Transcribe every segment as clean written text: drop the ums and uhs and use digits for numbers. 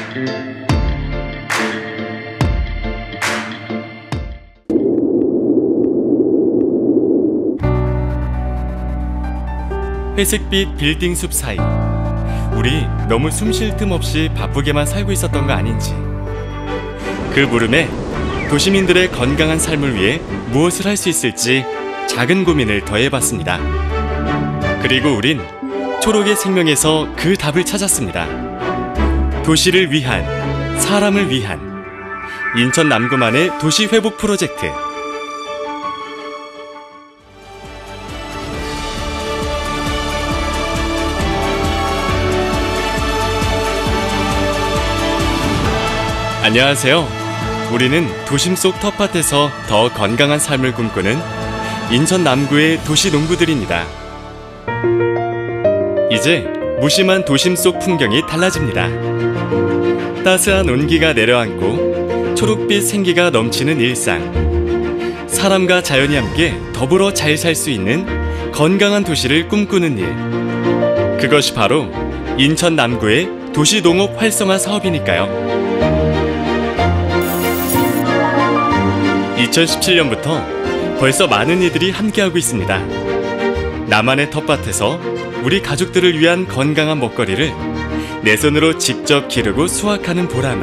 회색빛 빌딩 숲 사이, 우리 너무 숨 쉴 틈 없이 바쁘게만 살고 있었던 거 아닌지. 그 물음에 도시민들의 건강한 삶을 위해 무엇을 할 수 있을지 작은 고민을 더해봤습니다. 그리고 우린 초록의 생명에서 그 답을 찾았습니다. 도시를 위한, 사람을 위한 인천 남구만의 도시 회복 프로젝트. 안녕하세요. 우리는 도심 속 텃밭에서 더 건강한 삶을 꿈꾸는 인천 남구의 도시 농부들입니다. 이제 무심한 도심 속 풍경이 달라집니다. 따스한 온기가 내려앉고 초록빛 생기가 넘치는 일상. 사람과 자연이 함께 더불어 잘 살 수 있는 건강한 도시를 꿈꾸는 일. 그것이 바로 인천 남구의 도시농업 활성화 사업이니까요. 2017년부터 벌써 많은 이들이 함께하고 있습니다. 나만의 텃밭에서 우리 가족들을 위한 건강한 먹거리를 내 손으로 직접 기르고 수확하는 보람을.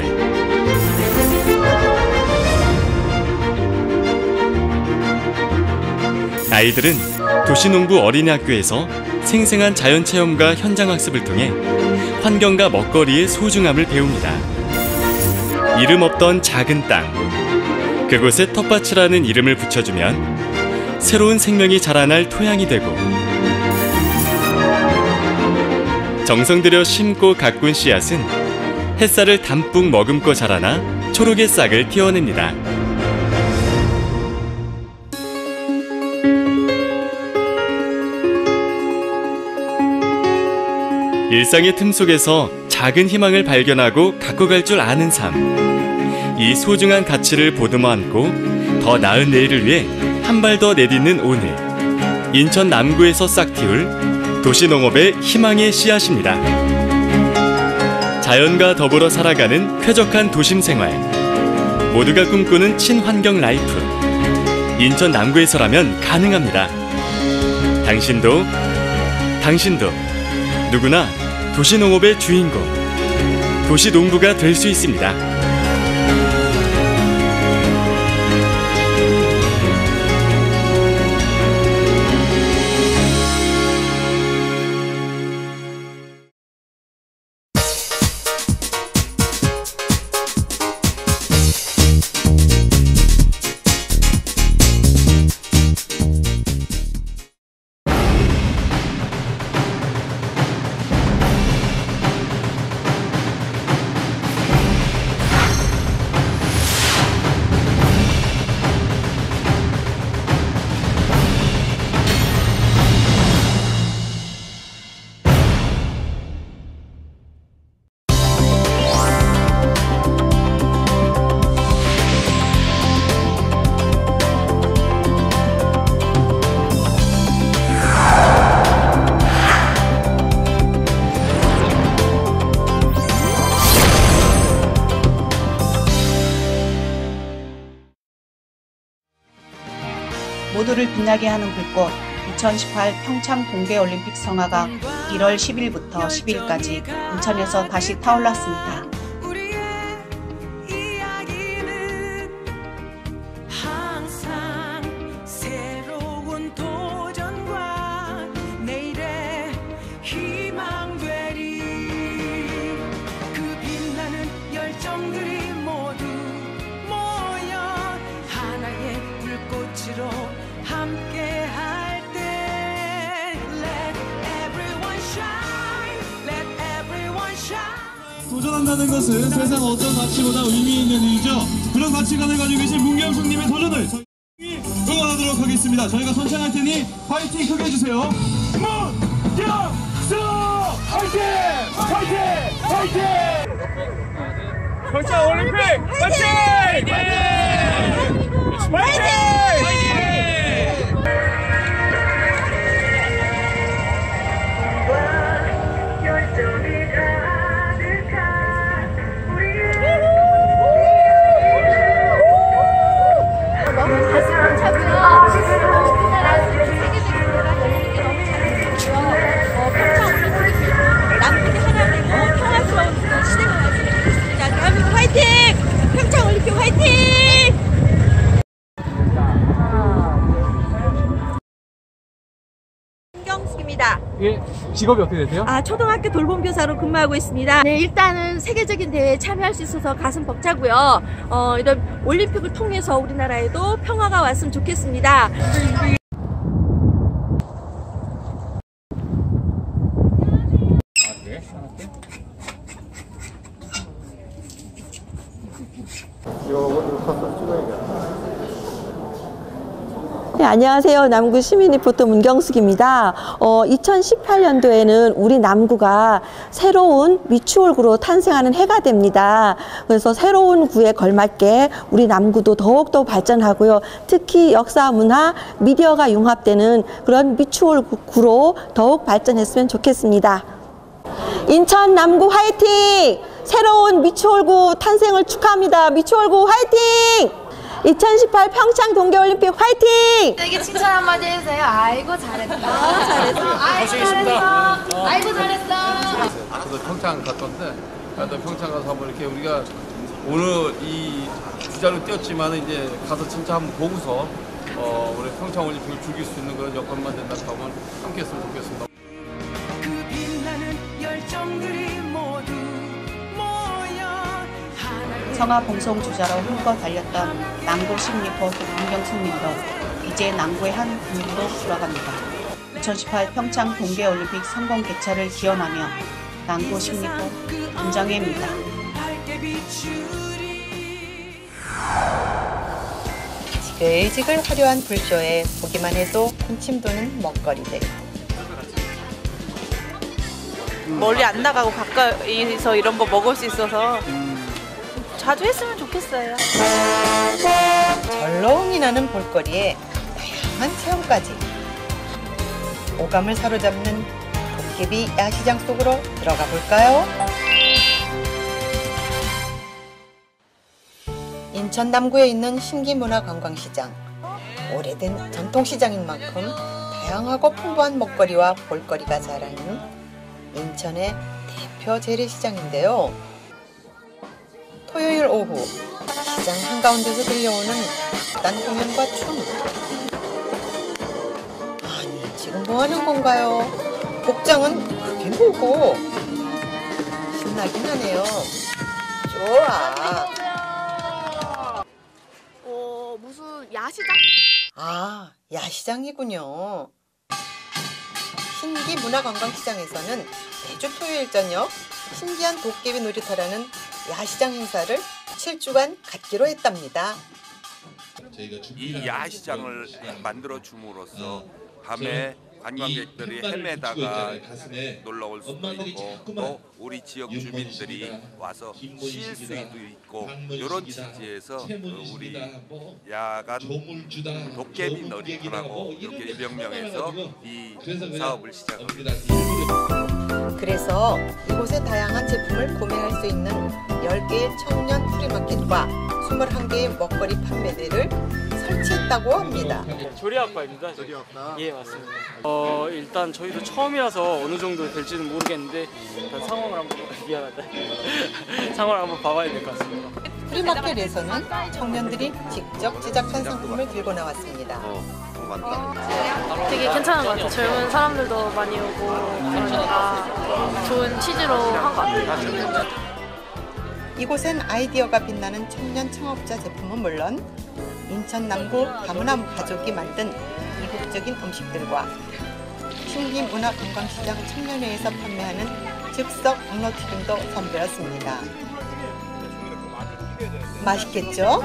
아이들은 도시농부 어린이학교에서 생생한 자연체험과 현장학습을 통해 환경과 먹거리의 소중함을 배웁니다. 이름 없던 작은 땅, 그곳에 텃밭이라는 이름을 붙여주면 새로운 생명이 자라날 토양이 되고, 정성 들여 심고 가꾼 씨앗은 햇살을 담뿍 머금고 자라나 초록의 싹을 틔워냅니다. 일상의 틈 속에서 작은 희망을 발견하고 갖고 갈 줄 아는 삶. 이 소중한 가치를 보듬어 안고 더 나은 내일을 위해 한 발 더 내딛는 오늘. 인천 남구에서 싹 틔울 도시농업의 희망의 씨앗입니다. 자연과 더불어 살아가는 쾌적한 도심 생활. 모두가 꿈꾸는 친환경 라이프. 인천 남구에서라면 가능합니다. 당신도 누구나 도시농업의 주인공, 도시농부가 될 수 있습니다. 모두를 빛나게 하는 불꽃 2018 평창 동계올림픽 성화가 1월 10일부터 10일까지 인천에서 다시 타올랐습니다. 도전한다는 것은 세상 어떤 가치보다 의미 있는 일이죠. 그런 가치관을 가지고 계신 문경숙님의 도전을 저희 응원하도록 하겠습니다. 저희가 선창할 테니 파이팅 크게 해주세요. 문경숙 파이팅! 파이팅! 파이팅! 평창 올림픽 파이팅! 파이팅! 파이팅! 열정이 가득한 우리 이게 직업이 어떻게 되세요? 초등학교 돌봄교사로 근무하고 있습니다. 네, 일단은 세계적인 대회에 참여할 수 있어서 가슴 벅차고요. 이런 올림픽을 통해서 우리나라에도 평화가 왔으면 좋겠습니다. 네, 안녕하세요. 남구 시민리포터 문경숙입니다. 2018년도에는 우리 남구가 새로운 미추홀구로 탄생하는 해가 됩니다. 그래서 새로운 구에 걸맞게 우리 남구도 더욱더 발전하고요. 특히 역사, 문화, 미디어가 융합되는 그런 미추홀구로 더욱 발전했으면 좋겠습니다. 인천 남구 화이팅! 새로운 미추홀구 탄생을 축하합니다. 미추홀구 화이팅! 2018 평창 동계올림픽 화이팅! 되게 칭찬 한마디 해주세요. 아이고 잘했다. 잘했어. 아이고 잘했어. 아이고 잘했어. 저도 평창 갔던데, 나도 평창 가서 한번 이렇게 우리가 오늘 이 주자로 뛰었지만 이제 가서 진짜 한번 보고서 우리 평창 올림픽을 즐길 수 있는 그런 여건만 된다면 함께했으면 좋겠습니다. 그 빛나는 열정들이 모두 모여 성화 봉송 주자로 훑어 달렸던 남구 시민리포터 문경숙님도 이제 남구의 한 국민으로 돌아갑니다. 2018 평창 동계올림픽 성공 개최를 기원하며 남구 시민리포터 김정혜입니다. 지글지글 화려한 불쇼에 보기만 해도 군침 도는 먹거리들. 멀리 안 나가고 가까이서 이런 거 먹을 수 있어서 자주 했으면 좋겠어요. 절렁이 나는 볼거리에 다양한 체험까지. 오감을 사로잡는 도깨비 야시장 속으로 들어가 볼까요? 인천 남구에 있는 신기문화관광시장. 오래된 전통시장인 만큼 다양하고 풍부한 먹거리와 볼거리가 자라는 인천의 대표 재래시장인데요. 토요일 오후 시장 한가운데서 들려오는 악단 공연과 춤. 아니, 지금 뭐 하는 건가요? 복장은 그게 뭐고? 신나긴 하네요. 좋아. 무슨 야시장? 아, 야시장이군요. 신기문화관광시장에서는 매주 토요일 저녁 신기한 도깨비 놀이터라는 야시장 행사를 7주간 갖기로 했답니다. 이 야시장을 만들어 줌으로써 밤에 관광객들이 헤매다가 놀러 올 수도 있고 또 우리 지역 주민들이 와서 쉴 수도 있고 이런 취지에서 우리 야간 도깨비 놀이터라고 이렇게 명명해서 이 사업을 시작합니다. 그래서 이곳에 다양한 제품을 구매할 수 있는 10개의 청년 프리마켓과 21개의 먹거리 판매대를 설치했다고 합니다. 조리학과입니다. 조리학과? 예, 맞습니다. 일단 저희도 처음이라서 어느 정도 될지는 모르겠는데 일단 상황을 한번 미안하다. 상황을 한번 봐봐야 될 것 같습니다. 프리마켓에서는 청년들이 직접 제작한 상품을 들고 나왔습니다. 되게 괜찮은 것 같아요. 젊은 사람들도 많이 오고 그러니까 좋은 취지로 한 것 같아요. 이곳엔 아이디어가 빛나는 청년 창업자 제품은 물론 인천 남구 다문화 가족이 만든 이국적인 음식들과 신기문화관광시장 청년회에서 판매하는 즉석 방어튀김도 선보였습니다. 맛있겠죠?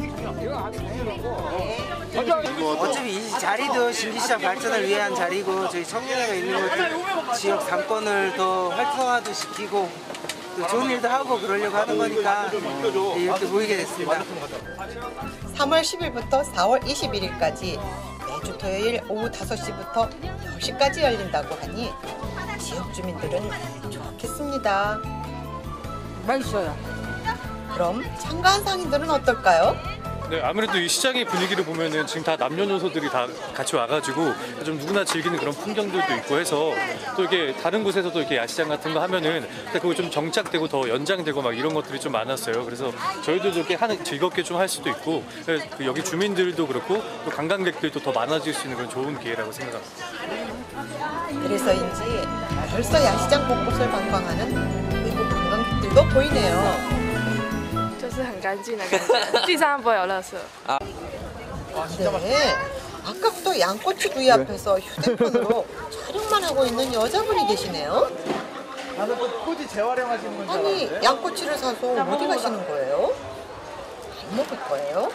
어차피 이 자리도 신기시장 발전을 위한 자리고 저희 청년회가 있는 것도 지역 상권을 더 활성화도 시키고 또 좋은 일도 하고 그러려고 하는 거니까 이렇게 모이게 됐습니다. 3월 10일부터 4월 21일까지 매주 토요일 오후 5시부터 10시까지 열린다고 하니 지역 주민들은 좋겠습니다. 맛있어요. 그럼 참가한 상인들은 어떨까요? 네, 아무래도 이 시장의 분위기를 보면은 지금 다 남녀노소들이 다 같이 와가지고 좀 누구나 즐기는 그런 풍경들도 있고 해서 또 이렇게 다른 곳에서도 이렇게 야시장 같은 거 하면은 그거 좀 정착되고 더 연장되고 막 이런 것들이 좀 많았어요. 그래서 저희들도 이렇게 즐겁게 좀 할 수도 있고 여기 주민들도 그렇고 또 관광객들도 더 많아질 수 있는 그런 좋은 기회라고 생각합니다. 그래서인지 벌써 야시장 곳곳을 관광하는 외국 관광객들도 보이네요. 就是很干净的感觉，地上不会有垃圾。 네, 아까부터 양꼬치 구이 앞에서 휴대폰으로 촬영만 하고 있는 여자분이 계시네요. 나는 또 포지 재활용하시는 건지 아니, 알았는데. 양꼬치를 사서 어디 가시는 거예요? 안 먹을 거예요?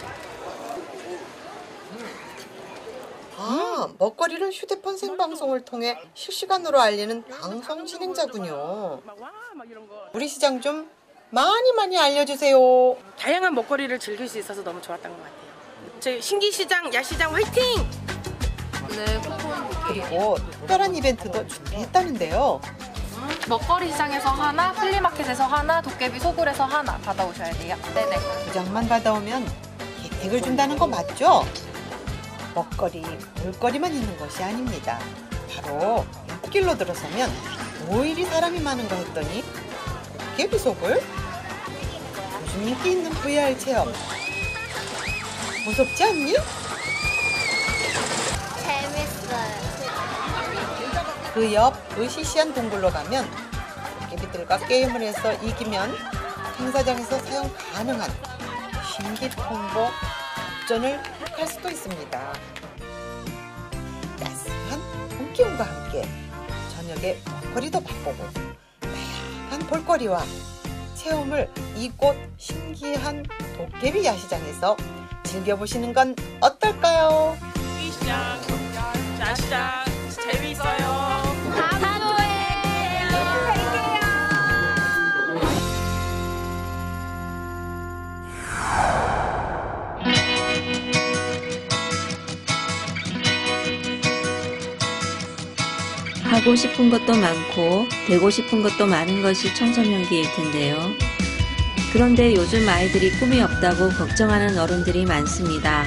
아, 먹거리를 휴대폰 생방송을 통해 실시간으로 알리는 방송 진행자군요. 우리 시장 좀 많이 알려주세요. 다양한 먹거리를 즐길 수 있어서 너무 좋았던 것 같아요. 저희 신기시장, 야시장 화이팅! 네, 쿠폰 그리고 특별한 이벤트도 준비했다는데요. 먹거리 시장에서 하나, 플리마켓에서 하나, 도깨비 소굴에서 하나 받아오셔야 돼요. 네네. 2장만 받아오면 혜택을 준다는 거 맞죠? 먹거리, 볼거리만 있는 것이 아닙니다. 바로 길로 들어서면 뭐 이리 사람이 많은가 했더니 도깨비 소굴? 요즘 인기 있는 VR 체험. 무섭지 않니? 재밌어요. 그 옆 으시시한 동굴로 가면 도깨비들과 게임을 해서 이기면 행사장에서 사용 가능한 신기통보 옵션을 획할 수도 있습니다. 따스한 봄기운과 함께 저녁에 먹거리도 맛보고 다양한 볼거리와 체험을 이곳 신기한 도깨비 야시장에서 즐겨보시는 건 어떨까요? 시장, 야시장 재미있어요. 하고 싶은 것도 많고 되고 싶은 것도 많은 것이 청소년기일 텐데요. 그런데 요즘 아이들이 꿈이 없다고 걱정하는 어른들이 많습니다.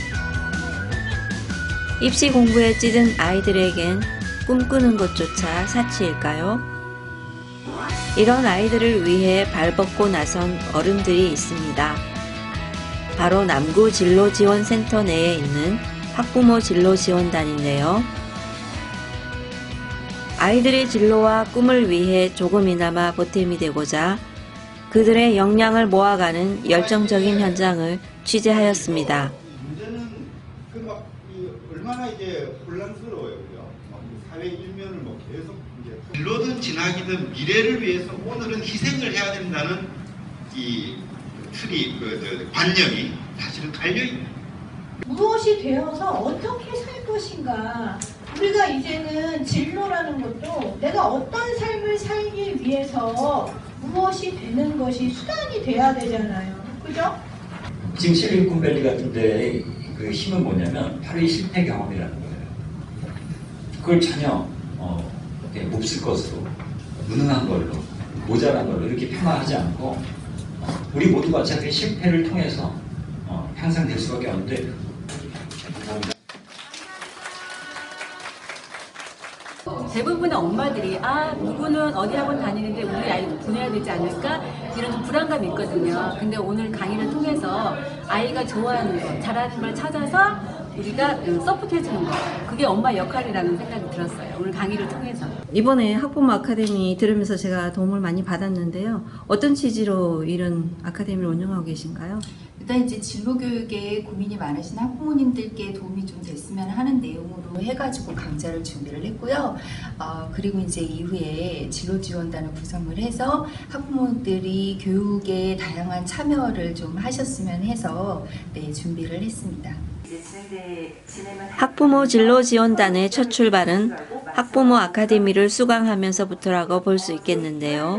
입시 공부에 찌든 아이들에겐 꿈꾸는 것조차 사치일까요? 이런 아이들을 위해 발벗고 나선 어른들이 있습니다. 바로 남구 진로지원센터 내에 있는 학부모 진로지원단인데요. 아이들의 진로와 꿈을 위해 조금이나마 보탬이 되고자 그들의 역량을 모아가는 열정적인 현장을 취재하였습니다. 문제는 얼마나 이제 혼란스러워요, 그죠? 사회 일면을 계속 이제 진로든 진학이든 미래를 위해서 오늘은 희생을 해야 된다는 이 틀이 관념이 사실은 깔려 있는. 무엇이 되어서 어떻게 살 것인가. 우리가 이제는 진로라는 것도 내가 어떤 삶을 살기 위해서 무엇이 되는 것이 수단이 돼야 되잖아요. 그죠? 지금 실리콘밸리 같은 데의 그 힘은 뭐냐면 바로 이 실패 경험이라는 거예요. 그걸 전혀 몹쓸 것으로, 무능한 걸로, 모자란 걸로 이렇게 폄하하지 않고 우리 모두가 어차피 실패를 통해서 향상될 수밖에 없는데 대부분의 엄마들이 누구는 어디 학원 다니는데 우리 아이도 보내야 되지 않을까 이런 좀 불안감이 있거든요. 근데 오늘 강의를 통해서 아이가 좋아하는 거, 잘하는 걸 찾아서 우리가 서포트해주는 거, 그게 엄마 역할이라는 생각이 들었어요. 오늘 강의를 통해서. 이번에 학부모 아카데미 들으면서 제가 도움을 많이 받았는데요. 어떤 취지로 이런 아카데미를 운영하고 계신가요? 일단 이제 진로 교육에 고민이 많으신 학부모님들께 도움이 좀 됐으면 하는 내용으로 해가지고 강좌를 준비를 했고요. 그리고 이제 이후에 진로 지원단을 구성을 해서 학부모들이 교육에 다양한 참여를 좀 하셨으면 해서 준비를 했습니다. 학부모 진로지원단의 첫 출발은 학부모 아카데미를 수강하면서부터라고 볼 수 있겠는데요.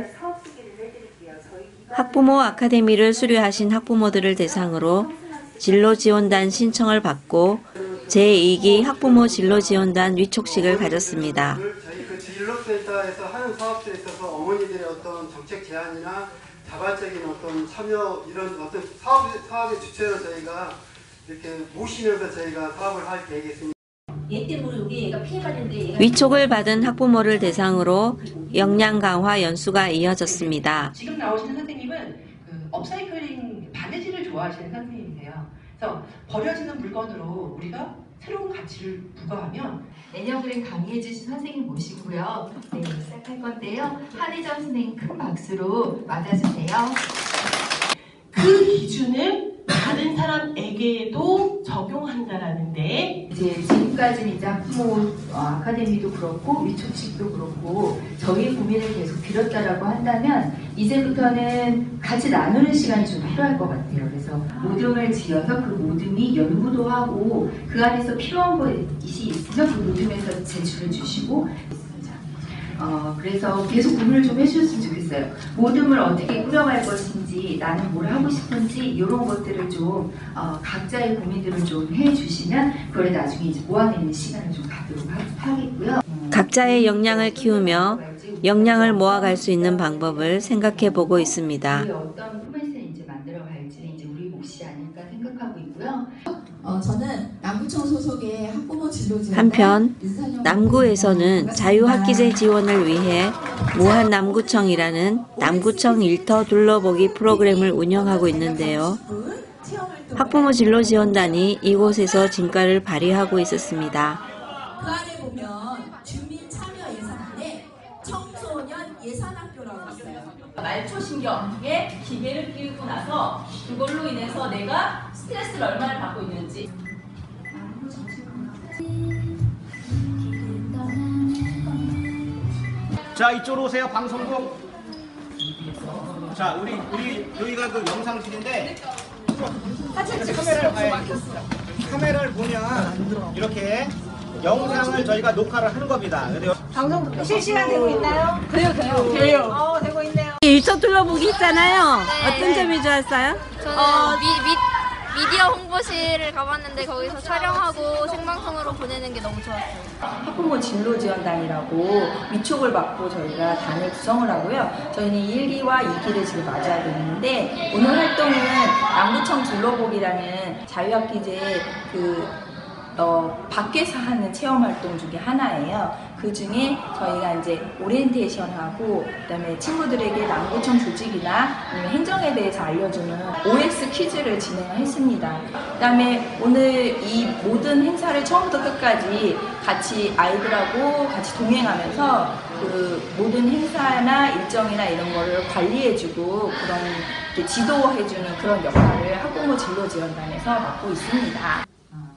학부모 아카데미를 수료하신 학부모들을 대상으로 진로지원단 신청을 받고 제2기 학부모 진로지원단 위촉식을 가졌습니다. 저희 그 진로센터에서 하는 사업들에 있어서 어머니들의 어떤 정책 제안이나 자발적인 어떤 참여 이런 어떤 사업의 주체로 저희가 이렇게 모시면서 저희가 사업을 할 계획이 있습니다. 얘 때문에 우리 애가 피해받는데 위촉을 받은 학부모를 대상으로 역량 강화 연수가 이어졌습니다. 지금 나오시는 선생님은 업사이클링 바느질을 좋아하시는 선생님이세요. 그래서 버려지는 물건으로 우리가 새로운 가치를 부과하면 내년 글에 강의해주신 선생님 모시고요. 네, 시작할 건데요. 한희정 선생님 큰 박수로 맞아주세요. 그 기준을 다른 사람에게도 적용한다라는데 이제 지금까지는 이제 학부모 아카데미도 그렇고 위촉식도 그렇고 저희 고민을 계속 드렸다라고 한다면 이제부터는 같이 나누는 시간이 좀 필요할 것 같아요. 그래서 모듬을 지어서 그 모듬이 연구도 하고 그 안에서 필요한 것이 있으면 그 모듬에서 제출해 주시고 그래서 계속 고민을 좀 해주셨으면 좋겠어요. 모듬을 어떻게 꾸려갈 것인지, 나는 뭘 하고 싶은지 이런 것들을 좀 각자의 고민들을 좀 해주시면 그걸 나중에 이제 모아내는 시간을 좀 갖도록 하겠고요. 각자의 역량을 키우며 역량을 모아갈 수 있는 방법을 생각해 보고 있습니다. 어떤 포맷을 이제 만들어갈지는 이제 우리 몫이 아닐까 생각하고 있고요. 저는 남구청 소속의 학부모 진로 지원 한편 남구에서는 자유학기제 지원을 위해 무한남구청이라는 남구청 일터 둘러보기 프로그램을 운영하고 있는데요. 학부모 진로 지원단이 이곳에서 진가를 발휘하고 있었습니다. 그 안에 보면 주민 참여 예산안에 청소년 예산학교라고 있어요. 말초신경에 기계를 끼우고 나서 그걸로 인해서 내가 스트레스를 얼마나 받고 있는지. 자, 이쪽으로 오세요. 방송국. 자, 우리 여기가 그 영상실인데 카메라를 보면 이렇게 영상을 저희가 녹화를 하는 겁니다. 방송 실시간 되고 있나요? 돼요. 되고 있네요. 일터 둘러보기 있잖아요. 네. 어떤 점이 좋았어요? 저는 미디어 홍보실을 가봤는데 거기서 촬영하고 생방송으로 보내는 게 너무 좋았어요. 학부모 진로 지원단이라고 위촉을 받고 저희가 단을 구성을 하고요. 저희는 1기와 2기를 지금 맞이하고 있는데 오늘 활동은 남구청 둘러보기라는 자유학기제 밖에서 하는 체험 활동 중에 하나예요. 그 중에 저희가 이제 오리엔테이션하고 그다음에 친구들에게 남구청 조직이나 아니면 행정에 대해서 알려주는 OX 퀴즈를 진행을 했습니다. 그다음에 오늘 이 모든 행사를 처음부터 끝까지 같이 아이들하고 같이 동행하면서 그 모든 행사나 일정이나 이런 거를 관리해주고 그런 이렇게 지도해주는 그런 역할을 학부모 진로 지원단에서 맡고 있습니다.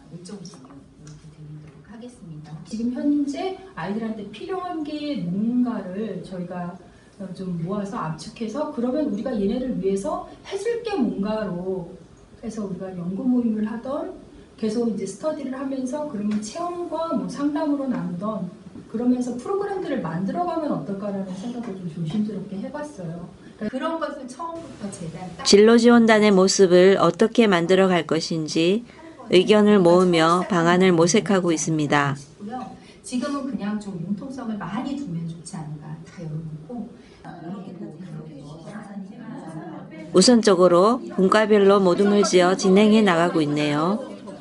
지금 현재 아이들한테 필요한 게 뭔가를 저희가 좀 모아서 압축해서 그러면 우리가 얘네를 위해서 해줄 게 뭔가로 해서 우리가 연구 모임을 하던 계속 이제 스터디를 하면서 그러면 체험과 뭐 상담으로 나누던 그러면서 프로그램들을 만들어가면 어떨까라는 생각을 좀 조심스럽게 해봤어요. 그런 것은 처음부터 재단 진로 지원단의 모습을 어떻게 만들어 갈 것인지 의견을 모으며 방안을 모색하고 있습니다. 지금은 그냥 좀 융통성을 많이 두면 좋지 않을까 다 열어놓고 우선적으로 분과별로 모둠을 지어 진행해 나가고 있네요.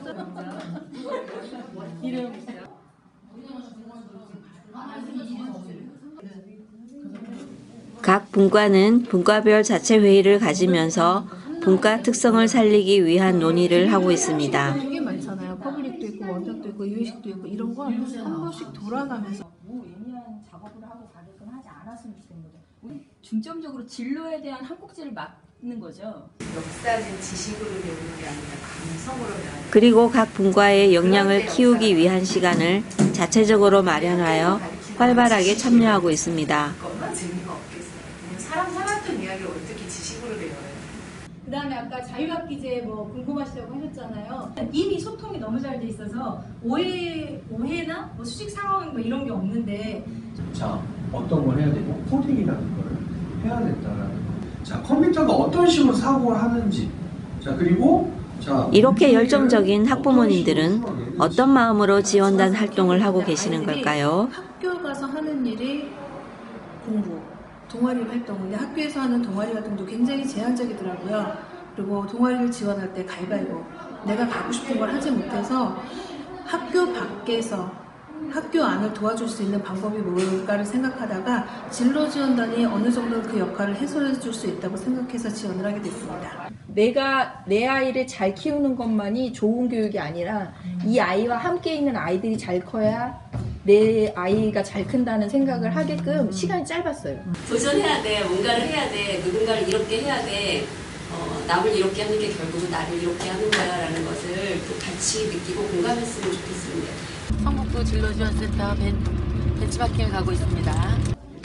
각 분과는 분과별 자체 회의를 가지면서 분과 특성을 살리기 위한 논의를 하고 있습니다. 되게 많잖아요. 퍼블릭도 있고 원작도 있고 유의식도 있고 이런 거 한 번씩 돌아가면서 예민한 작업을 하고 가르침 하지 않았으면 좋겠는 거죠. 우리 중점적으로 진로에 대한 한 꼭지를 맞는 거죠. 역사는 지식으로 배우는 게 아니라 감성으로 배우는 그리고 각 분과의 역량을 키우기 위한 시간을 자체적으로 마련하여 활발하게 참여하고 있습니다. 것만 재미가 없겠어요. 사람 살았던 이야기를 어떻게 지식으로 배워요? 그 다음에 아까 자유학기제 뭐 궁금하시다고 하셨잖아요. 이미 소통이 너무 잘 돼 있어서 오해나 뭐 수직 상황 뭐 이런 게 없는데. 자, 어떤 걸 해야 되고 코딩이라는 걸 해야 된다라는 거. 자, 컴퓨터가 어떤 식으로 사고를 하는지. 자, 그리고 이렇게 열정적인 학부모님들은 어떤 마음으로 지원단 활동을 하고 계시는 걸까요? 학교 가서 하는 일이 공부, 동아리 활동. 근데 학교에서 하는 동아리 활동도 굉장히 제한적이더라고요. 그리고 동아리를 지원할 때 가위바위보. 내가 가고 싶은 걸 하지 못해서 학교 밖에서 학교 안을 도와줄 수 있는 방법이 뭘까를 생각하다가 진로지원단이 어느 정도 그 역할을 해소해 줄 수 있다고 생각해서 지원을 하게 됐습니다. 내가 내 아이를 잘 키우는 것만이 좋은 교육이 아니라 이 아이와 함께 있는 아이들이 잘 커야 내 아이가 잘 큰다는 생각을 하게끔 시간이 짧았어요. 도전해야 돼, 뭔가를 해야 돼, 누군가를 이렇게 해야 돼, 남을 이렇게 하는 게 결국은 나를 이렇게 하는 거야 라는 것을 또 같이 느끼고 공감했으면 좋겠습니다. 성북구 진로지원센터 벤치마킹을 가고 있습니다.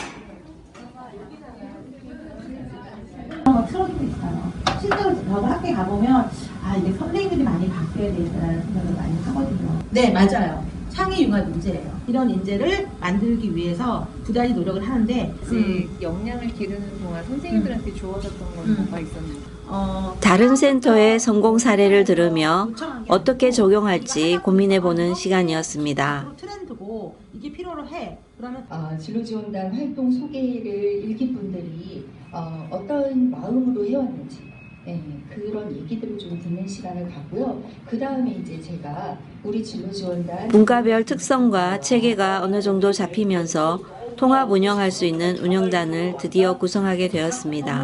트럭도 있어요. 실제로 저도 학교에 가보면 이게 선생님들이 많이 바뀌어야 되겠다는 생각을 많이 하거든요. 네, 맞아요. 창의 융합 인재예요. 이런 인재를 만들기 위해서 부단히 노력을 하는데 역량을 기르는 동안 선생님들한테 주어졌던 건 뭐가 있었나요? 다른 센터의 성공 사례를 들으며 어떻게 적용할지 고민해보는 시간이었습니다. 트렌드고 이게 필요로 해. 그러면 진로지원단 활동 소개를 읽은 분들이 어떤 마음으로 해왔는지 그런 얘기들을 좀 듣는 시간을 갖고요. 그 다음에 이제 제가 우리 진로지원단 분과별 특성과 체계가 어느 정도 잡히면서 통합 운영할 수 있는 운영단을 드디어 구성하게 되었습니다.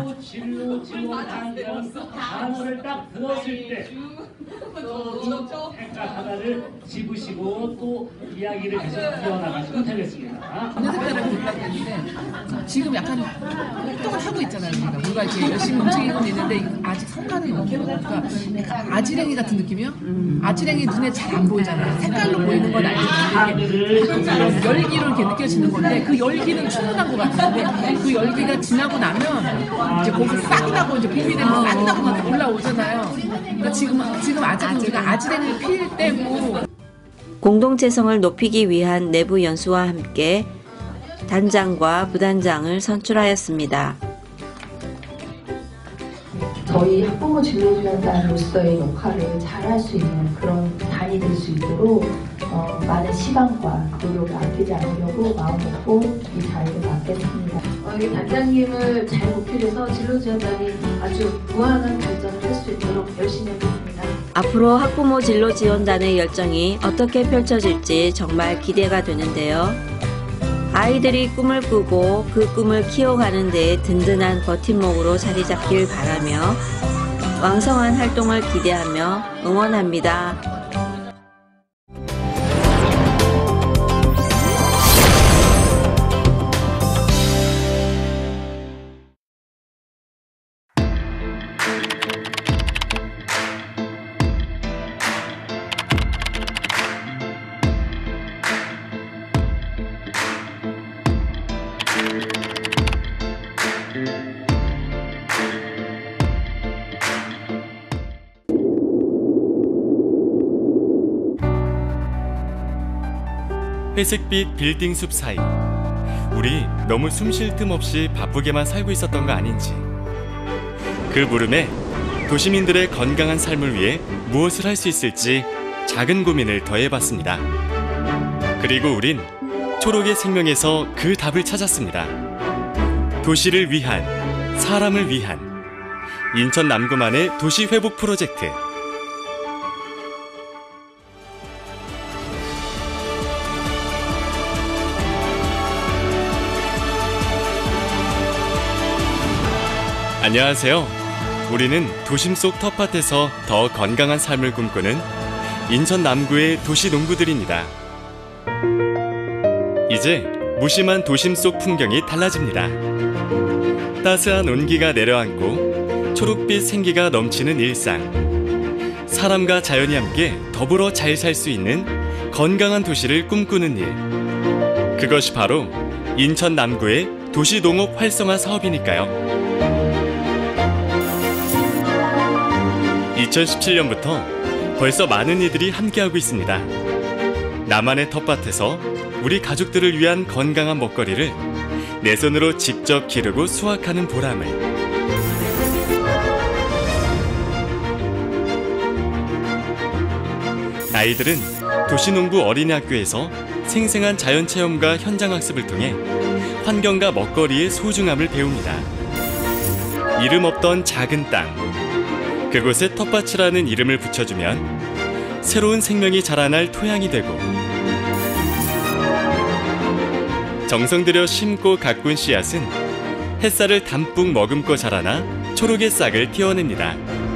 단어를 딱 들었을 때 하나를 집으시고 또 이야기를 계속 이어나가시면 되겠습니다. 어느 색깔을 골랐는데 지금 약간 활동을 하고 있잖아요. 우리가 뭔가 이렇게 열심히 움직이고 있는데 아직 성과는 없고 그러니까 아지랭이 같은 느낌이요? 아지랭이 눈에 잘 안 보이잖아요. 색깔로 보이는 건 알지만 열기로 이렇게 느껴지는 건데 그 열기는 충분한 것 같은데 그 열기가 지나고 나면 이제 거기서 싹나고 이제 봄이 되면 싹나고 올라오잖아요. 그러니까 지금 아직은 우리가 아지랭이를 필 때고 공동체성을 높이기 위한 내부 연수와 함께 단장과 부단장을 선출하였습니다. 저희 학부모 진로지원단으로서의 역할을 잘할 수 있는 그런 단이 될 수 있도록 많은 시간과 노력을 아끼지 않으려고 마음먹고 이 자리를 맡겠습니다. 이 단장님을 잘 목표해서 진로지원단이 아주 무한한 발전을 할 수 있도록 열심히 하겠습니다. 앞으로 학부모 진로 지원단의 열정이 어떻게 펼쳐질지 정말 기대가 되는데요. 아이들이 꿈을 꾸고 그 꿈을 키워가는 데 든든한 버팀목으로 자리 잡길 바라며 왕성한 활동을 기대하며 응원합니다. 회색빛 빌딩 숲 사이, 우리 너무 숨 쉴 틈 없이 바쁘게만 살고 있었던 거 아닌지. 그 물음에 도시민들의 건강한 삶을 위해 무엇을 할 수 있을지 작은 고민을 더해봤습니다. 그리고 우린 초록의 생명에서 그 답을 찾았습니다. 도시를 위한, 사람을 위한 인천 남구만의 도시 회복 프로젝트. 안녕하세요. 우리는 도심 속 텃밭에서 더 건강한 삶을 꿈꾸는 인천 남구의 도시 농부들입니다. 이제 무심한 도심 속 풍경이 달라집니다. 따스한 온기가 내려앉고 초록빛 생기가 넘치는 일상. 사람과 자연이 함께 더불어 잘 살 수 있는 건강한 도시를 꿈꾸는 일. 그것이 바로 인천 남구의 도시농업 활성화 사업이니까요. 2017년부터 벌써 많은 이들이 함께하고 있습니다. 나만의 텃밭에서 우리 가족들을 위한 건강한 먹거리를 내 손으로 직접 기르고 수확하는 보람을. 아이들은 도시농부 어린이학교에서 생생한 자연체험과 현장학습을 통해 환경과 먹거리의 소중함을 배웁니다. 이름 없던 작은 땅, 그곳에 텃밭이라는 이름을 붙여주면 새로운 생명이 자라날 토양이 되고 정성 들여 심고 가꾼 씨앗은 햇살을 담뿍 머금고 자라나 초록의 싹을 틔워냅니다.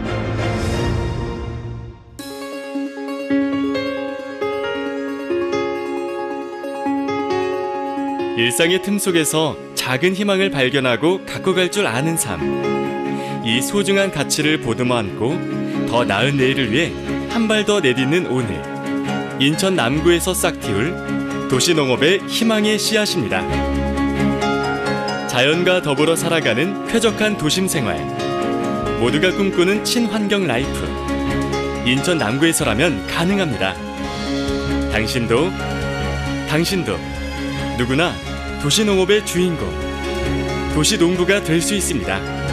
일상의 틈 속에서 작은 희망을 발견하고 갖고 갈 줄 아는 삶. 이 소중한 가치를 보듬어 안고 더 나은 내일을 위해 한 발 더 내딛는 오늘. 인천 남구에서 싹틔울 도시농업의 희망의 씨앗입니다. 자연과 더불어 살아가는 쾌적한 도심 생활. 모두가 꿈꾸는 친환경 라이프. 인천 남구에서라면 가능합니다. 당신도 누구나 도시농업의 주인공, 도시농부가 될 수 있습니다.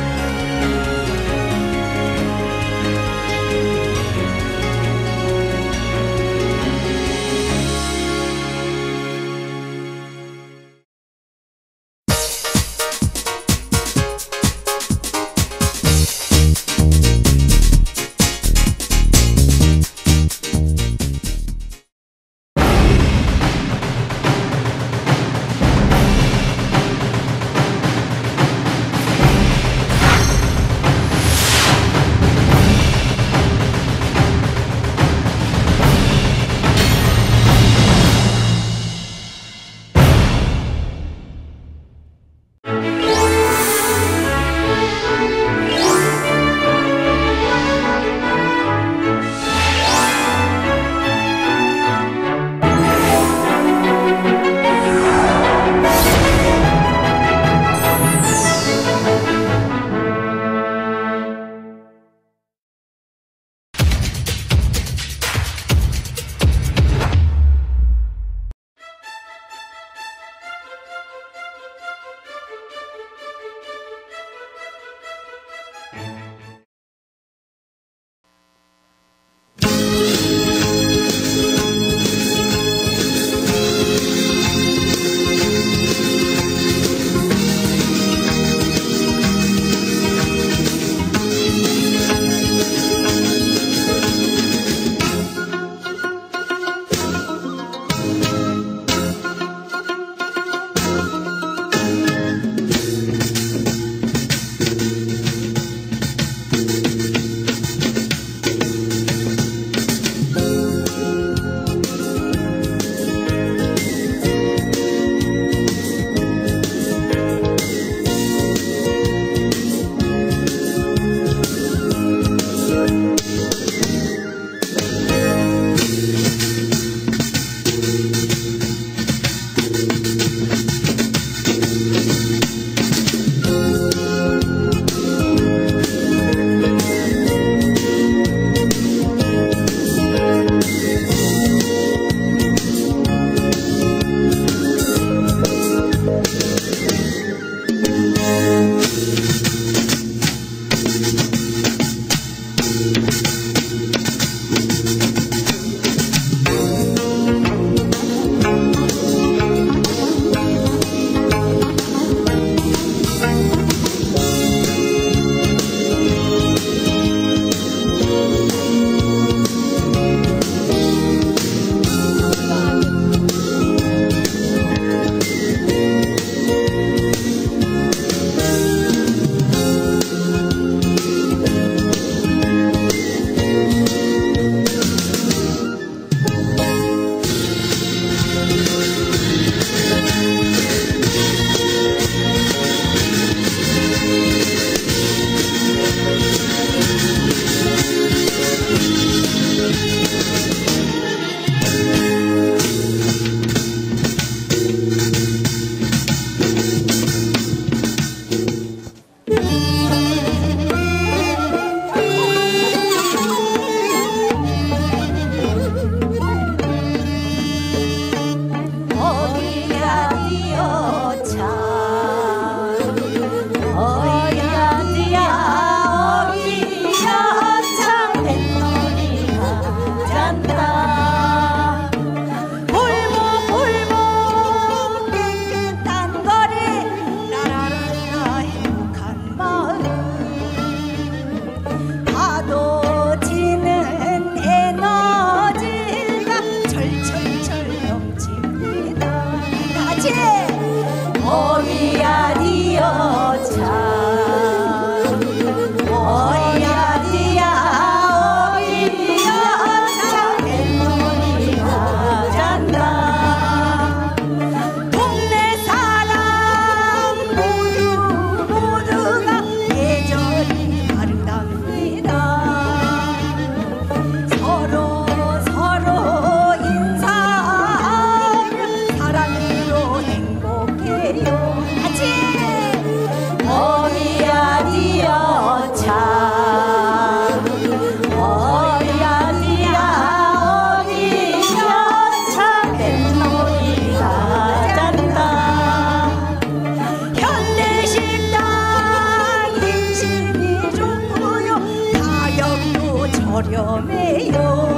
저렴해요.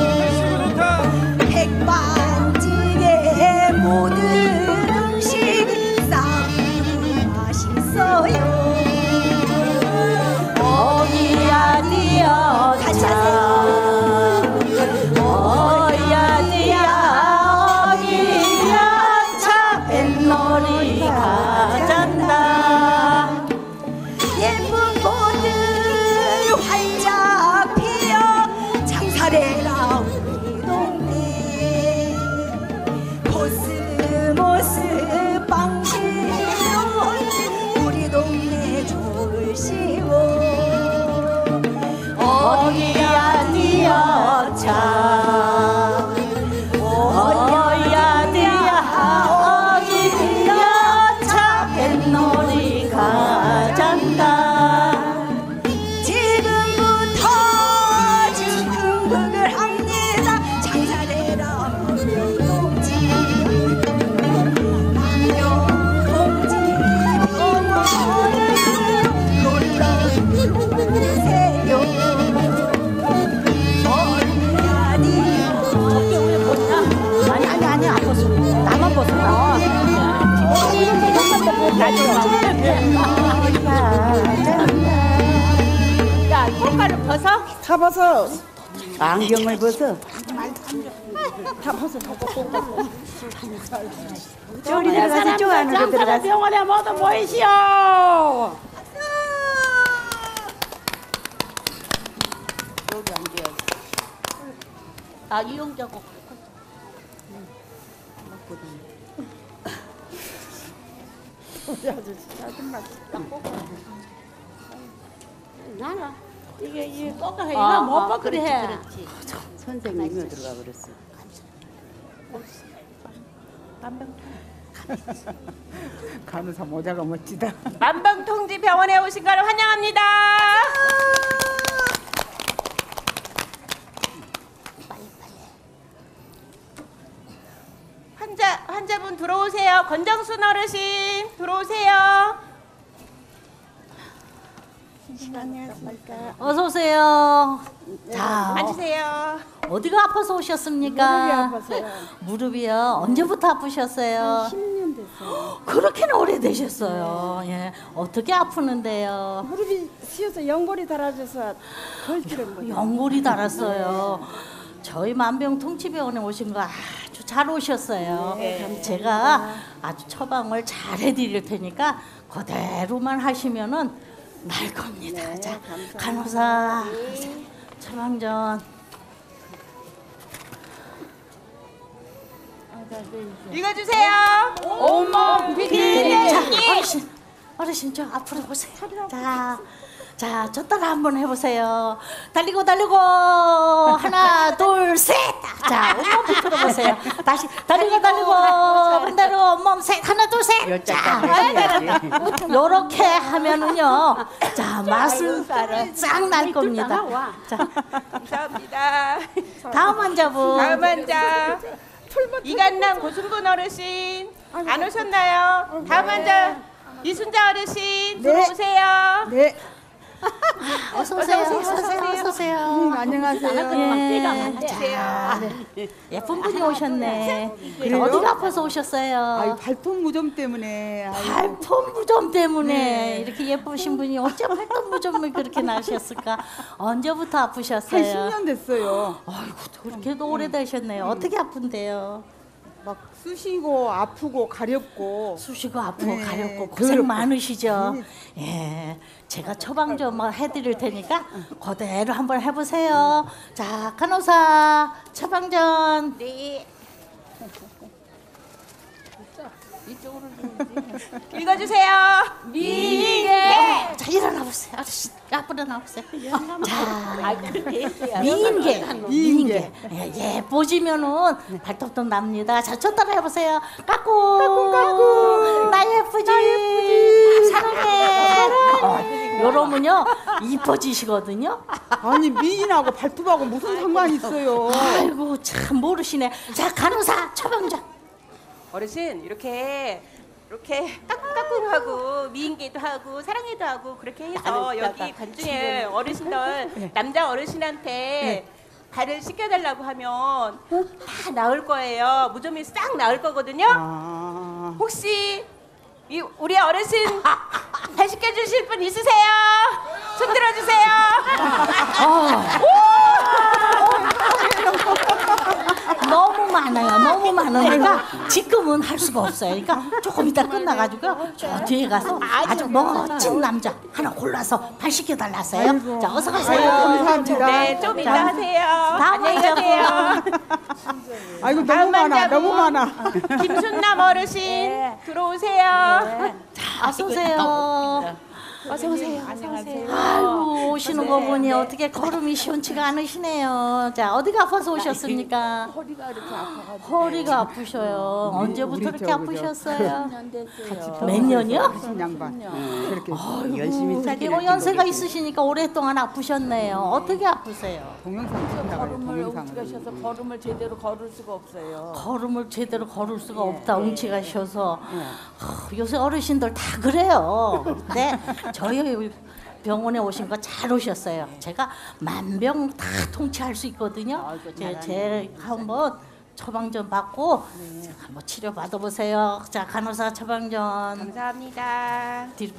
백반집의 모든 음식 싸고 맛있어요. 어디야 같이 하세요. 어디야 차 뱃머리가 잔다. 예쁜 꽃들 활짝 피어 장사래라 우리 동네. 코스모스 빵시로 우리 동네 졸시고. 어디야 차 어디야 차 뱃놀이가 잔다. 지금부터 즉흥극을 합니다. 장사래라 망명동지 망명동지 병원으로 놀러오세요. 아니 아팠어. 나만 벗어. 야, 꽃가루 벗어? 다 벗어. 안경을 벗어. 다 벗어. 저리 들어가서 저 안으로 들어가서. 병원에 모두 모이시오. 여기 앉아야지. 아, 이용자고. 우리 아저씨 짜증나. 나는 이게 꼬까 해. 이거 못 봐 그래 해. 그렇지. 선생님이 들어가 버렸어. 간호사 모자가 멋지다. 만병통지 병원에 오신 걸 환영합니다. 환자분 들어오세요. 권정순 어르신 들어오세요. 안녕하십니까. 어서 오세요. 자, 앉으세요. 어디가 아파서 오셨습니까? 무릎이 아파서요. 무릎이요? 언제부터 아프셨어요? 한 10년 됐어요. 그렇게는 오래되셨어요. 예. 어떻게 아프는데요? 무릎이 씌어서 연골이 달아져서 걸지를 못해요. 연골이 달았어요. 저희 만병통치병원에 오신 거 아주 잘 오셨어요. 네, 제가 아주 처방을 잘 해드릴 테니까 그대로만 하시면은 날 겁니다. 네, 자, 감사합니다. 간호사 네. 처방전. 읽어주세요. 온몸 비밀의 자, 힘. 어르신 저 앞으로 보세요. 자, 저 따라 한번 해보세요. 달리고 하나 둘 셋. 자, 온몸 비틀어 보세요. 다시 달리고 반대로 온몸 셋. 하나 둘 셋. 자, 요렇게 하면은요. 자, 맛은 싹 날 겁니다. 자, 감사합니다. 다음 환자분. 다음 환자. 이간남 고순분 어르신 안 오셨나요? 다음 환자 이순자 어르신 들어오세요. 네. 어서 오세요. 안녕하세요. 예. 예쁜 분이 오셨네. 그래요? 어디가 아파서 오셨어요? 아유, 발품 무좀 때문에. 발품 무좀 때문에 네. 이렇게 예쁘신 분이 어째 발품 무좀을 그렇게 나셨을까? 언제부터 한 아프셨어요? 10년 됐어요. 아이고, 그렇게도 오래되셨네요. 어떻게 아픈데요? 막 쑤시고 아프고 가렵고. 쑤시고 아프고 네, 가렵고 고생 그렇고. 많으시죠? 예, 제가 처방 좀 해드릴 테니까 그대로 한번 해보세요. 자, 간호사 처방전. 네. 읽어주세요. 미인계. 자, 일어나 보세요. 아저씨, 앞으로 나오세요. 자, 미인계. 예뻐지면은 발톱도 납니다. 자, 저 따라 해보세요. 까꿍. 나 예쁘지. 사랑해. 요러면요 이뻐지시거든요. 아니, 미인하고 발톱하고 무슨 상관이 있어요? 아이고, 참 모르시네. 자, 간호사 처방전. 어르신 이렇게 이렇게 까꿍까꿍하고 미인계도 하고 사랑해도 하고 그렇게 해서 여기 관중에 어르신들 남자 어르신한테 발을 씻겨달라고 하면 다 나을 거예요. 무좀이 싹 나을 거거든요. 혹시 우리 어르신 발 씻겨주실 분 있으세요? 손 들어주세요. 너무 많아요. 너무 많으니까 지금은 할 수가 없어요. 그러니까 조금 이따 끝나가지고 저 뒤에 가서 아주 멋진 남자 하나 골라서 발 씻겨달랐어요. 자, 어서 가세요. 감사합니다. 네, 좀 이따 하세요. 안녕히 먼저. 가세요. 아이고 너무 많아. 너무 많아. 김순남 어르신 들어오세요. 자, 어서 오세요. 어서 오세요. 안녕하세요. 아이고 오시는 거 보니 어떻게 걸음이 시원치가 않으시네요. 자, 어디가 아파서 오셨습니까? 허리가 이렇게 아파가지고. 허리가 아프셔요. 언제부터 이렇게 아프셨어요? 같이 몇 년이요? 하신 양반. 그렇게 아이고, 열심히 되게 연세가 있으시니까 오랫동안 아프셨네요. 어떻게 아프세요? 동영상 찍다가 걸음을 동영상. 웅치가셔서 걸음을 제대로 걸을 수가 없어요. 걸음을 제대로 걸을 수가 없다. 웅치가셔서 요새 어르신들 다 그래요. 근데 저희 병원에 오신 거 잘 오셨어요. 제가 만병 다 통치할 수 있거든요. 제가 한번 처방전 받고 한번 치료 받아보세요. 자, 간호사 처방전. 감사합니다. 뒤로.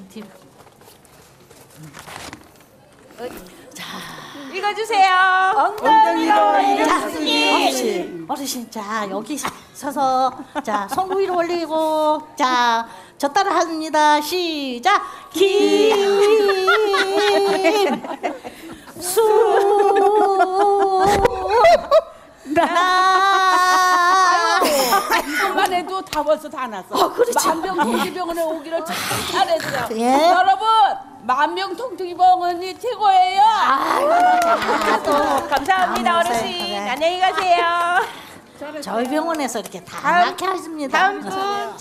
읽어주세요. 엉덩이로 자, 어르신, 자 여기 서서 자 손 위로 올리고 자 저 따라 합니다. 시작. 이것만 해도 다 벌써 다 났어. 그렇죠. 만병통치병원에 오기를 참 잘했어요. 예. 여러분, 만병통치병원이 최고예요. 감사합니다 어르신. 안녕히 가세요. 저희 병원에서 이렇게 다 다음, 낫게 하십니다. 다음 분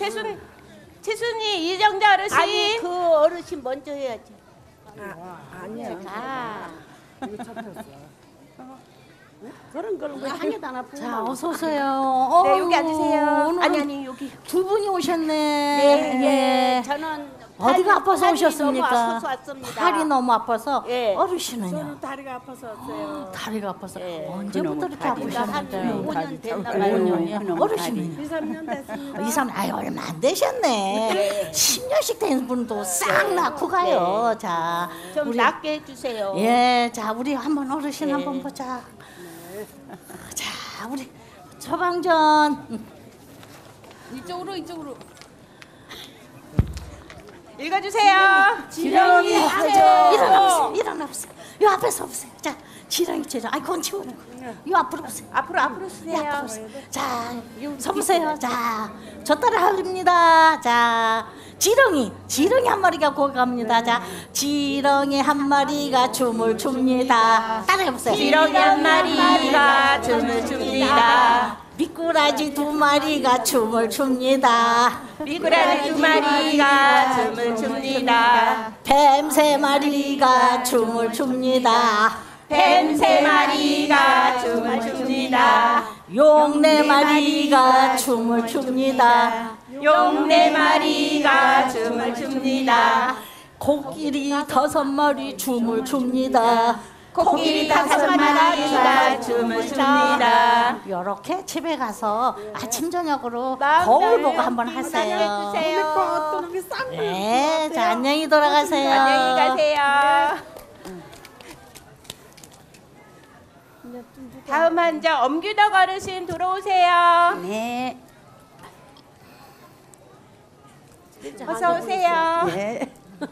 채순이 이정자 어르신. 아니, 그 어르신 먼저 해야지. 아니야. 이거 잡혔어. 그런 걸 왜 한 개도 안 아프고. 자, 어서 오세요. 네, 여기 앉으세요. 오늘 아니 여기. 두 분이 오셨네. 네, 예. 저는 어디가 아파서 팔이 오셨습니까? 너무 아파서 왔습니다. 팔이 너무 아파서. 예. 어르신은요? 저는 다리가 아파서 왔어요. 다리가 아파서 예. 언제부터 이렇게 아프셨는데? 5년 됐나 봐요. 봐요. 5년이요? 어르신은요? 2, 3년 됐습니다. 2, 3년, 아유, 얼마 안 되셨네. 10년씩 된 분도 싹 낳고 가요. 자, 좀 낫게 해주세요. 예, 자, 우리 한번 어르신 한번 보자. 자, 우리 처방전. 이쪽으로. 읽어주세요. 지렁이 하세요. 일어나보세요. 요 앞에서 보세요. 자, 지렁이. 아이, 그건 치우는 거. 요 앞으로 보세요. 앞으로 쓰세요. 자, 서보세요. 자, 저 따라 합니다. 자, 지렁이 한 마리가 거기 갑니다. 자, 지렁이 한 마리가 춤을 춥니다. 따라해보세요. 지렁이 한 마리가 춤을 춥니다. 미꾸라지 두 마리가 춤을 춥니다. 미꾸라지 두 마리가 춤을 춥니다. 뱀 세 마리가 춤을 춥니다. 뱀 세 마리가 춤을 춥니다. 용 네 마리가 춤을 춥니다. 용 네 마리가 춤을 춥니다. 코끼리 5마리 춤을 춥니다. 코끼리 5마리가 춤을 춥니다. 이렇게 집에 가서 아침 저녁으로 거울 보고 한번 하세요. 네, 자 안녕히 돌아가세요. 안녕히 가세요. 다음 환자 엄규덕 어르신 들어오세요. 네. 어서 오세요. 네.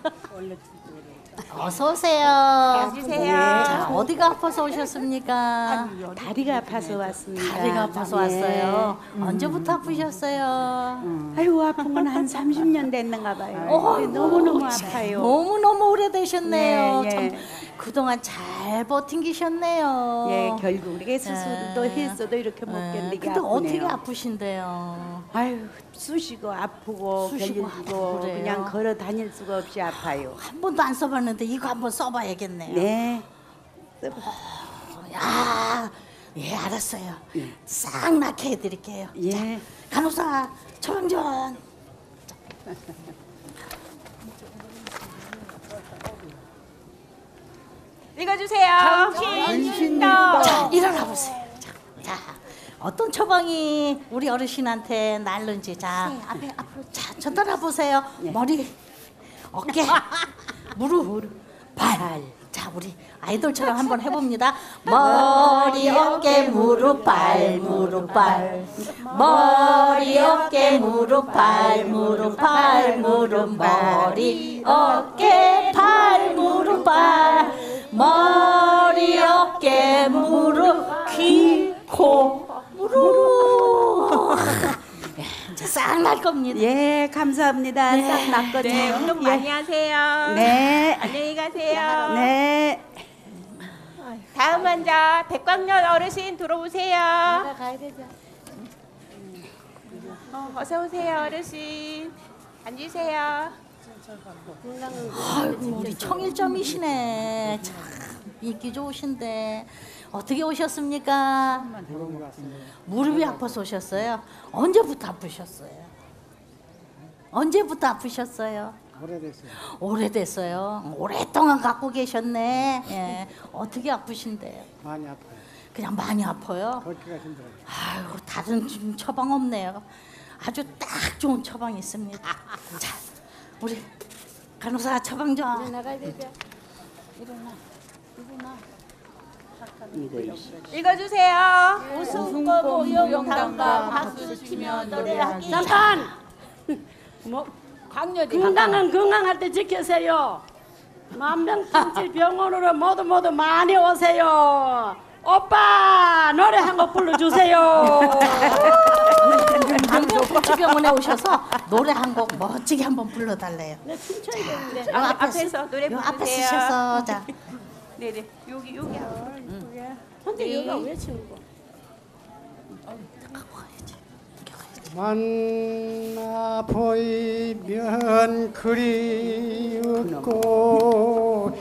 어서 오세요. 앉으세요. 자, 어디가 아파서 오셨습니까? 다리가 아파서 왔습니다. 다리가 아파서 왔어요. 언제부터 아프셨어요? 아이고, 아픈 건 한 30년 됐는가 봐요. 어이구, 너무너무 아파요. 너무너무 오래되셨네요. 네, 예. 참 그동안 잘 버틴기셨네요. 예, 결국 우리가 수술도 했어도 이렇게 못 견디게 근데 아프네요. 어떻게 아프신데요? 아유, 쑤시고 아프고 쑤시고 결리고 아프고 그래요? 그냥 걸어 다닐 수가 없이 아파요. 한 번도 안 써봤는데 이거 한번 써봐야겠네요. 네. 야, 예, 알았어요. 싹 낫게 해드릴게요. 예. 자, 간호사 처방전. 읽어주세요. 정신도. 자, 일어나 보세요. 자, 어떤 처방이 우리 어르신한테 날른지. 자, 앞으로. 자, 저 따라 보세요. 머리, 어깨, 무릎, 발. 자, 우리 아이돌처럼 한번 해봅니다. 머리, 어깨, 무릎, 발, 무릎, 발. 머리, 어깨, 무릎, 발, 무릎, 발, 무릎, 머리, 어깨, 발, 무릎, 발. 머리, 어깨, 무릎, 귀, 코, 무릎. 이제 싹 날 겁니다. 예, 감사합니다. 싹 났거든요. 네, 운동 많이 하세요. 네. 안녕히 가세요. 네. 다음 환자 백광년 어르신 들어오세요. 내가 가야 되죠. 어서 오세요, 어르신. 앉으세요. 아이고, 우리 청일점이시네. 참 인기 좋으신데 어떻게 오셨습니까? 무릎이 아파서 오셨어요? 언제부터 아프셨어요? 언제부터 아프셨어요? 오래됐어요. 오래됐어요. 오랫동안 갖고 계셨네. 예. 어떻게 아프신데요? 많이 아파요. 그냥 많이 아파요? 걷기가 힘들어요. 아이고, 다른 좀 처방 없네요. 아주 딱 좋은 처방이 있습니다. 자, 우리 간호사 처방 좀. 나가야 되죠. 일어나. 읽어주세요. 우승고 무용담과 박수 치며 노래하기. 잠깐. 뭐 건강은 건강할 때 지키세요. 만병통치병원으로 모두 많이 오세요. 오빠 노래 한 곡 불러주세요. 만병통치병원에 오셔서 노래 한 곡 멋지게 한번 불러달래요. 네, 춤춰야 되는데. 앞에서 노래 부르세요. 앞에 쓰셔서 자. 네네, 여기. 근데 여기가 왜 치는 거? 만나 보이면 그리웠고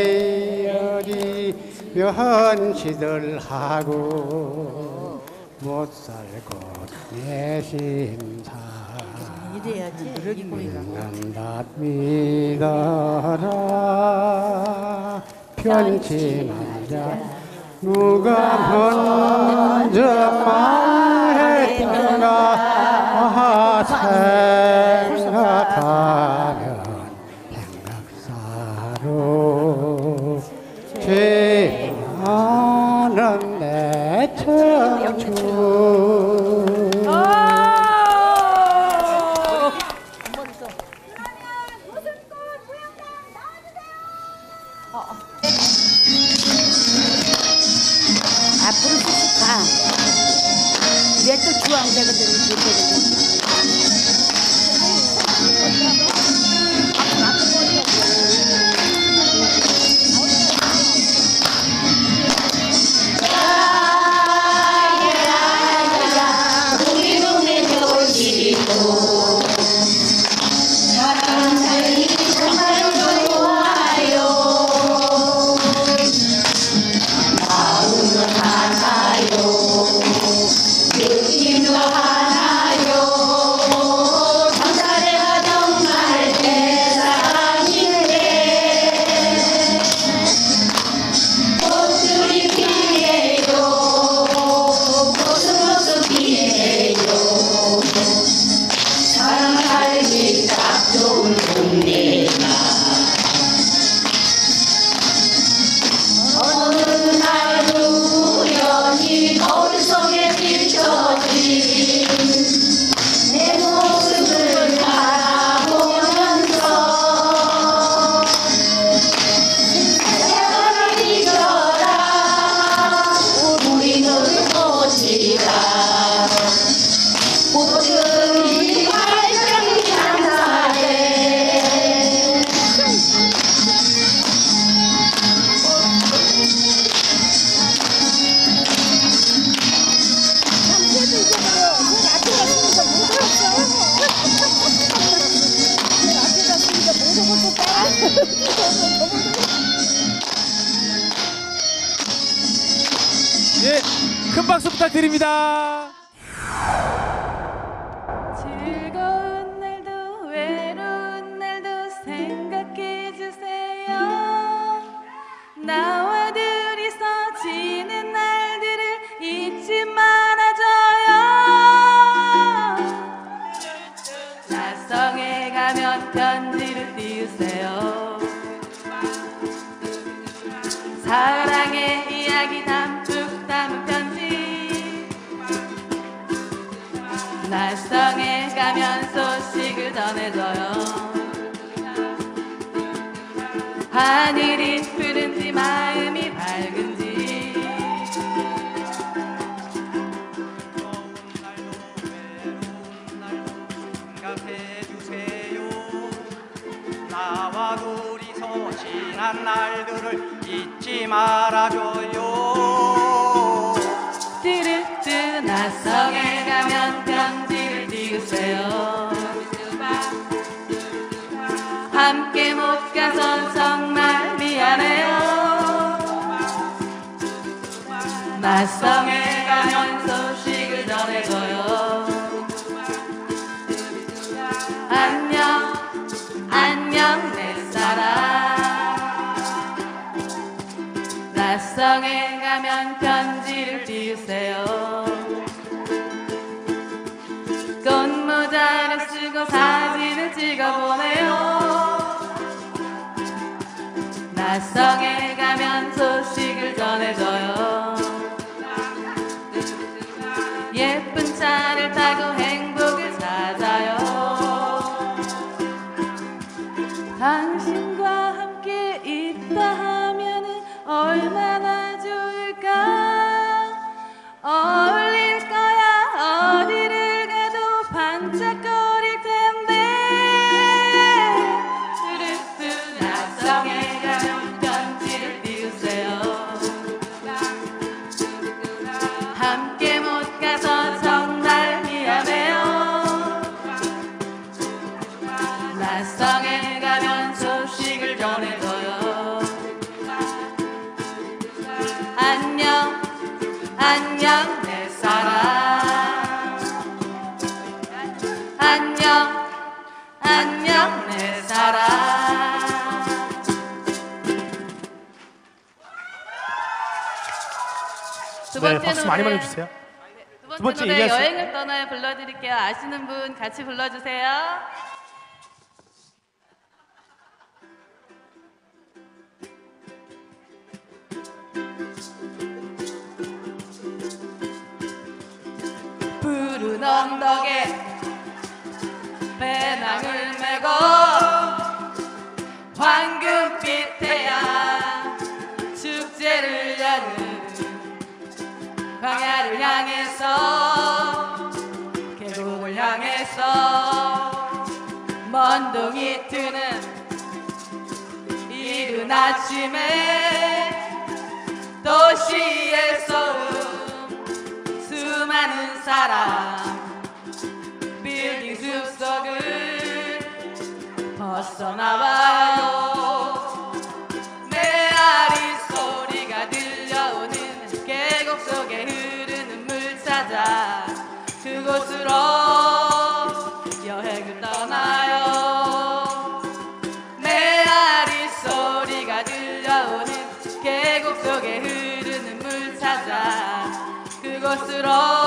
헤어지면 시들하고 못 살고 내 심사 이래야지. 믿는다 믿어라 편치 말자 누가 먼저 말했던가 생각하면 생각사로 죄하는 내 청춘 앞으로 쭉 가. 이제 또 주황되거든. 우리 동네 돌지도 사랑살이 정말 좋아요. 마음은 하나요. 느낌도 하나요. 전사래가 정말 내 사랑인데 꽃들이 피네요. 꽃은 피네요. 사랑 살기 딱 좋은 동네가 어느 날 우연히 거울 속에 비춰진 내 모습을 바라보면서 세상을 잊어라 우리는 꽃이다 꽃들이 활짝 향사해 예, 큰 박수 부탁드립니다. 즐거운 날도 왜 가면 편지를 띄우세요. 사랑의 이야기 담뿍 담은 편지, 날성에 가면 소식을 전해줘요. 하늘이 푸른지 마음이 밝은지, 나와 둘이서 지난 날들을 잊지 말아줘요. 뚜루뚜 낯성에 가면 편지를 띄우세요. 함께 못 가서 정말 미안해요. 낯성에 가면 소식을 전해줘요. 안녕 안녕 내 사랑. 낯성에 가면 편지를 띄우세요. 꽃모자를 쓰고 사진을 찍어보내요. 낯성에 가면 소식을 전해줘요. 예쁜 차를 타고 행복을 찾아요. 당신과 함께 있다 하면은 얼마나 좋을까. 어울릴 거야. 어디를 가도 반짝거릴 텐데. 뚜루뚜 낯성에 가면 편지를 띄우세요. 함께 못 가서 정말 미안해요. 낯성에 가면 소식을 전해줘요. 안녕 안녕 내 사랑. 안녕 안녕 내 사랑. 두 번째 박수 노래, 많이 주세요. 두 번째 노래 얘기하세요. 여행을 떠나요 불러드릴게요. 아시는 분 같이 불러주세요. 푸른 언덕에 배낭을 메고 황금빛 태양 축제를 여는 광야를 향해서 계곡을 향해서 먼동이 트는 이른 아침에 도시의 소음 수많은 사람 빌딩 숲속을 벗어나와요. 메아리 소리가 들려오는 계곡 속에 흐르는 물 찾아 그곳으로 여행을 떠나요. 메아리 소리가 들려오는 계곡 속에 흐르는 물 찾아 그곳으로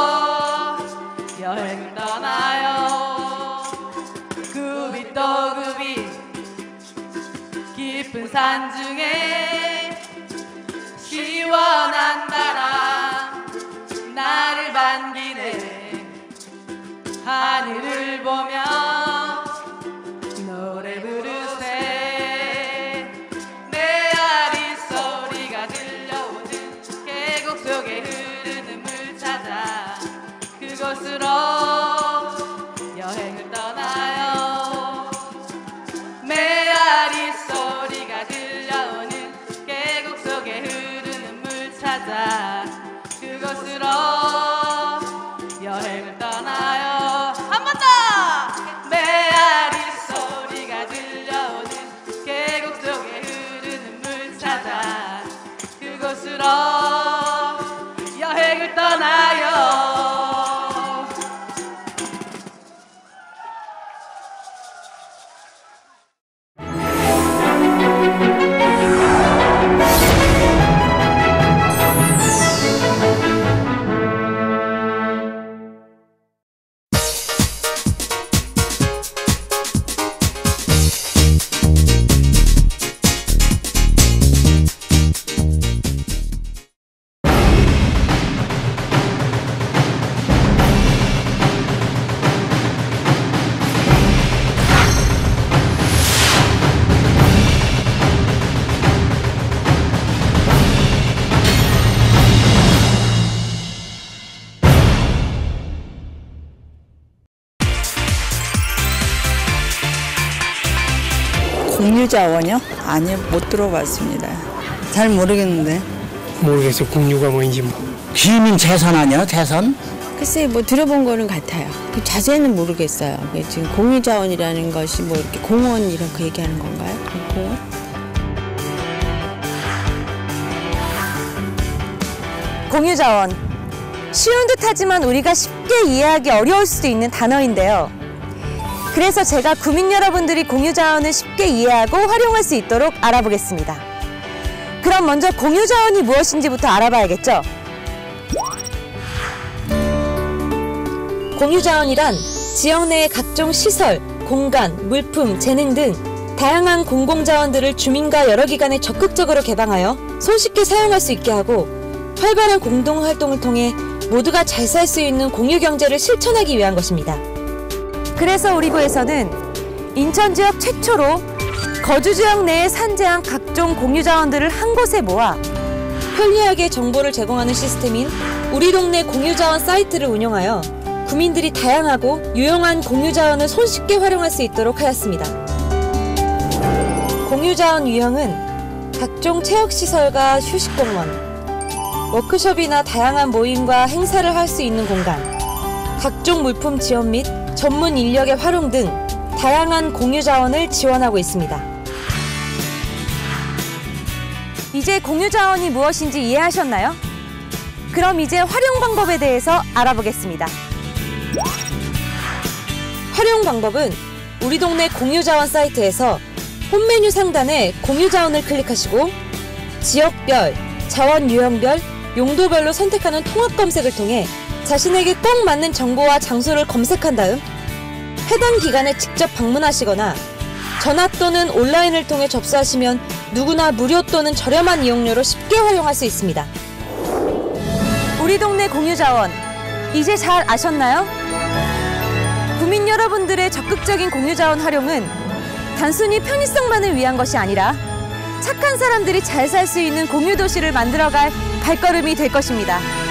여행을 떠나요. 굽이 또 굽이 깊은 산 중에 시원한 바람 나를 반기네. 하늘을 보며 노래 부르세. 메아리 소리가 들려오는 계곡 속에 흐르는 물 찾아 그곳으로 여행을 떠나요. 메아리 소리가 들려오는 계곡 속에 흐르는 물 찾아 그곳으로 여행을 떠나요. 한 번 더! 메아리 소리가 들려오는 계곡 속에 흐르는 물 찾아 그곳으로 여행을 떠나요. 공유자원이요? 아니요, 못 들어봤습니다. 잘 모르겠는데. 모르겠어요. 공유가 뭔지. 시민 재산 아니야? 재산? 글쎄 뭐 들어본 거는 같아요. 그 자세히는 모르겠어요. 지금 공유자원이라는 것이 뭐 이렇게 공원 이렇게 얘기하는 건가요? 공원? 공유자원. 쉬운 듯하지만 우리가 쉽게 이해하기 어려울 수도 있는 단어인데요. 그래서 제가 구민 여러분들이 공유자원을 쉽게 이해하고 활용할 수 있도록 알아보겠습니다. 그럼 먼저 공유자원이 무엇인지부터 알아봐야겠죠? 공유자원이란 지역 내의 각종 시설, 공간, 물품, 재능 등 다양한 공공자원들을 주민과 여러 기관에 적극적으로 개방하여 손쉽게 사용할 수 있게 하고 활발한 공동활동을 통해 모두가 잘 살 수 있는 공유경제를 실천하기 위한 것입니다. 그래서 우리 구에서는 인천 지역 최초로 거주지역 내에 산재한 각종 공유자원들을 한 곳에 모아 편리하게 정보를 제공하는 시스템인 우리 동네 공유자원 사이트를 운영하여 구민들이 다양하고 유용한 공유자원을 손쉽게 활용할 수 있도록 하였습니다. 공유자원 유형은 각종 체육시설과 휴식공원, 워크숍이나 다양한 모임과 행사를 할 수 있는 공간, 각종 물품 지원 및 전문 인력의 활용 등 다양한 공유자원을 지원하고 있습니다. 이제 공유자원이 무엇인지 이해하셨나요? 그럼 이제 활용 방법에 대해서 알아보겠습니다. 활용 방법은 우리 동네 공유자원 사이트에서 홈 메뉴 상단에 공유자원을 클릭하시고 지역별, 자원 유형별, 용도별로 선택하는 통합 검색을 통해 자신에게 꼭 맞는 정보와 장소를 검색한 다음 해당 기관에 직접 방문하시거나 전화 또는 온라인을 통해 접수하시면 누구나 무료 또는 저렴한 이용료로 쉽게 활용할 수 있습니다. 우리 동네 공유자원, 이제 잘 아셨나요? 구민 여러분들의 적극적인 공유자원 활용은 단순히 편의성만을 위한 것이 아니라 착한 사람들이 잘 살 수 있는 공유도시를 만들어갈 발걸음이 될 것입니다.